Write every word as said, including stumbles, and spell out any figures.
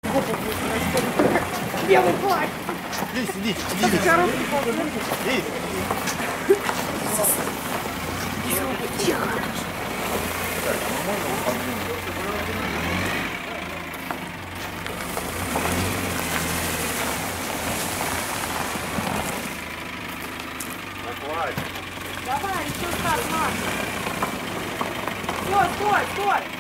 Белый плащ. Лезь, иди, иди, иди. Лезь. Тихо. Давай, еще так, Маша. Стой, стой, стой.